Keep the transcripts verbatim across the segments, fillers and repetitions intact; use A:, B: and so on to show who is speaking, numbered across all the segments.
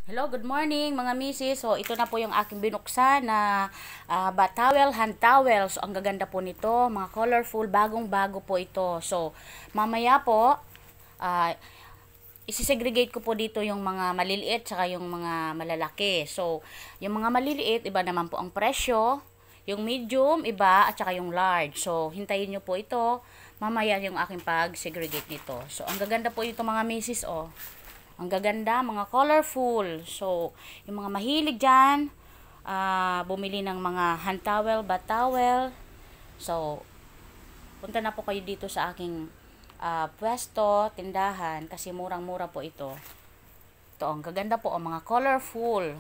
A: Hello, good morning mga misis. So, ito na po yung aking binuksan na uh, bat towel, hand towel. So, ang gaganda po nito. Mga colorful, bagong-bago po ito. So, mamaya po, uh, isisegregate ko po dito yung mga maliliit tsaka yung mga malalaki. So, yung mga maliliit, iba naman po ang presyo. Yung medium, iba, at saka yung large. So, hintayin nyo po ito. Mamaya yung aking pag-segregate nito. So, ang gaganda po ito mga misis, oh. Ang gaganda, mga colorful. So, yung mga mahilig dyan, uh, bumili ng mga hand towel, bat towel. So, punta na po kayo dito sa aking uh, pwesto, tindahan, kasi murang-mura po ito. Ito, ang gaganda po, ang mga colorful.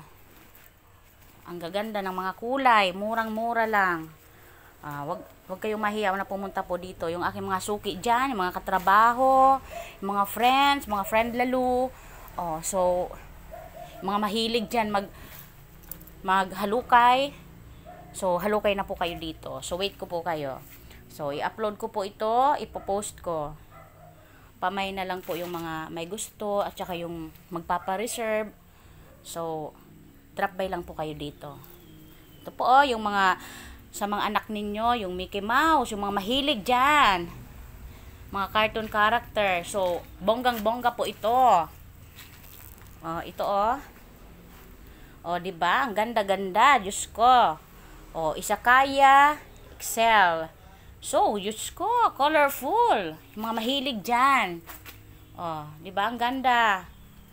A: Ang gaganda ng mga kulay, murang-mura lang. Uh, wag, wag kayong mahiya na pumunta po dito. Yung aking mga suki dyan, yung mga katrabaho, yung mga friends, mga friend lalo. Oh, so, mga mahilig dyan mag, maghalukay. So, halukay na po kayo dito. So, wait ko po kayo. So, i-upload ko po ito, ipopost ko. Pamay na lang po yung mga may gusto at saka yung magpapa-reserve. So, drop by lang po kayo dito. Ito po oh, yung mga sa mga anak ninyo, yung Mickey Mouse, yung mga mahilig dyan. Mga cartoon character. So, bonggang-bongga po ito. Oh, ito oh. Oh, 'di ba? Ang ganda-ganda, Diyos ko. Oh, Isakaya, Excel. So, Diyos ko, colorful. Yung mga mahilig diyan. Oh, 'di ba? Ang ganda.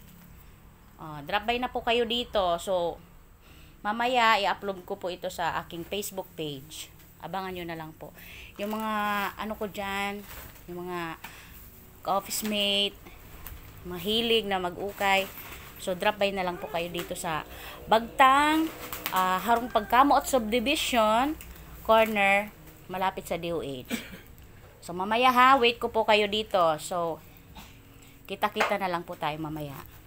A: Oh, drop by na po kayo dito. So, mamaya i-upload ko po ito sa aking Facebook page. Abangan nyo na lang po. Yung mga ano ko diyan, yung mga office mate, mahilig na mag-ukay. So, drop by na lang po kayo dito sa Bagtang, uh, Harong Pagkamo at Subdivision, corner, malapit sa D O H. So, mamaya ha, wait ko po kayo dito. So, kita-kita na lang po tayo mamaya.